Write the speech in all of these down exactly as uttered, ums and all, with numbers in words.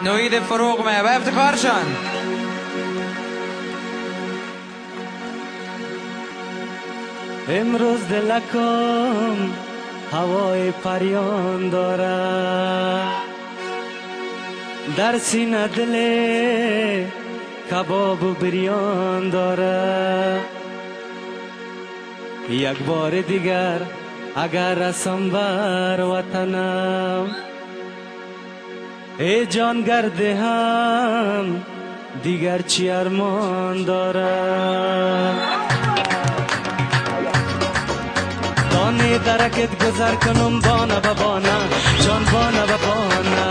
نوید فروغمه و افتخارشان. امروز دلکم هوای پریان داره، در سینه دل کباب و بریان داره. یک بار دیگر اگر رسم بر وطنم، ای جان گرده هم دیگر چی ارمان دارم. دانه درکت گذر کنم بانه به بانه، جان بانه به بانه.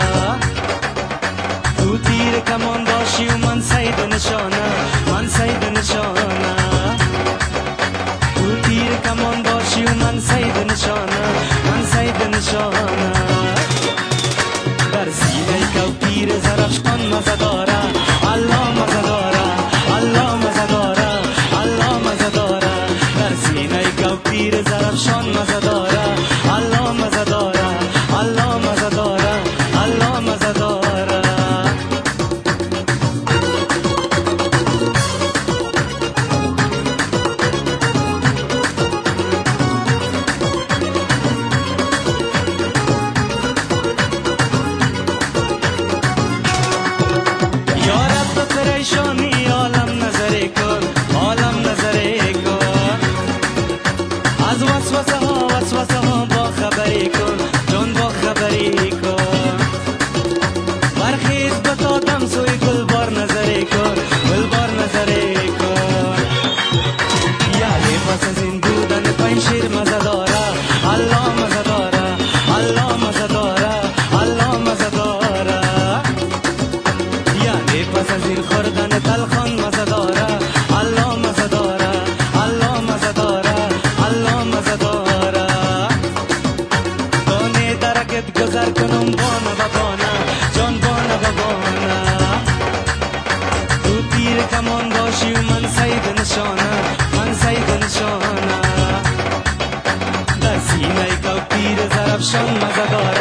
تو تیر کمان باشی و من سید نشانه، من سید نشانه. تو تیر کمان باشی و من سید نشانه، من سید نشانه. در سینه کو تیر زرفشان مزه داره، الله مزه داره، الله مزه داره، الله مزه داره. در سینه کو تیر زرفشان مزه داره، الله مزه داره، الله مزه داره، الله مزه داره. پریشانی عالم نظری کن، عالم نظری کن. از وسوسه ها وسوسه ها با خبری کن، جان با خبری کن. برخیز بتادم سوی گلبار نظری کن، گلبار نظری کن. یعنی پس از این بودن پنشیر مزه داره، الله مزه داره، الله مزه داره، الله مزه داره. یعنی پس از این خوردن تلخان مزه داره، الله مزه داره، الله مزه داره، الله مزه داره. دانه درکت گذر کنم بانه به بانه، جان بانه به بانه. تو تیر کمان باشی و من سید نشانه، من سید نشانه. در سینه کو تیر زرفشان مزه داره.